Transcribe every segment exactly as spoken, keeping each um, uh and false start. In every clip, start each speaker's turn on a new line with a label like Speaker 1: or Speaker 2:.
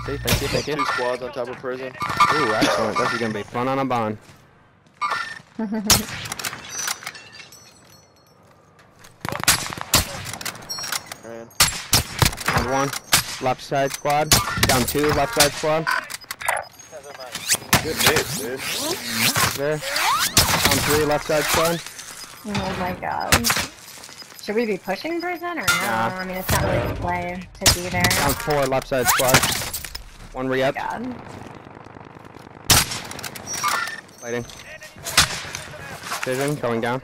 Speaker 1: see. Thank you, thank you.
Speaker 2: Two squads on top of prison.
Speaker 1: Ooh, excellent. This is gonna be fun on a bond.
Speaker 2: Man.
Speaker 1: Down one. Left side squad. Down two. Left side squad.
Speaker 2: Good hit, dude.
Speaker 1: There. Down three. Left side squad.
Speaker 3: Oh my god. Should we be pushing prison or no?
Speaker 1: Nah.
Speaker 3: I mean, it's not really the play to be there.
Speaker 1: Down four. Left side squad. One re-up.
Speaker 3: Oh my god.
Speaker 1: Fighting. Vision going down.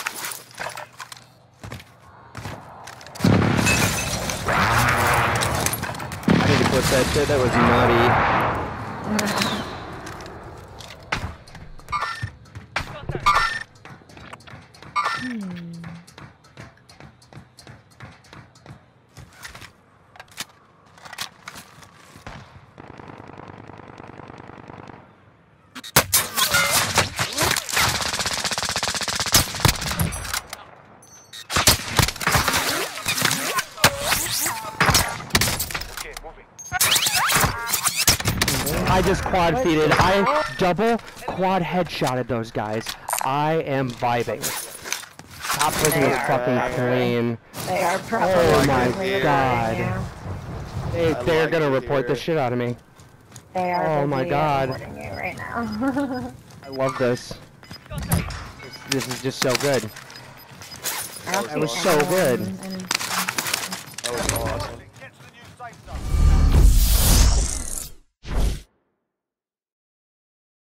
Speaker 1: I need to put that shit. That was nutty.
Speaker 3: Hmm.
Speaker 1: I just quad feeded. I double quad headshotted those guys. I am vibing. Top prison is fucking clean.
Speaker 3: They are probably
Speaker 1: Oh my
Speaker 3: really
Speaker 1: god.
Speaker 3: yeah.
Speaker 1: They,
Speaker 2: I
Speaker 1: they're
Speaker 2: like
Speaker 1: gonna
Speaker 2: it
Speaker 1: report
Speaker 2: here.
Speaker 1: the shit out of me.
Speaker 3: They are
Speaker 1: Oh my
Speaker 3: busy
Speaker 1: god.
Speaker 3: reporting you right now.
Speaker 1: I love this. This, this is just so good.
Speaker 3: I'll
Speaker 1: That was
Speaker 3: keep
Speaker 1: so
Speaker 3: anyone
Speaker 1: good.
Speaker 3: in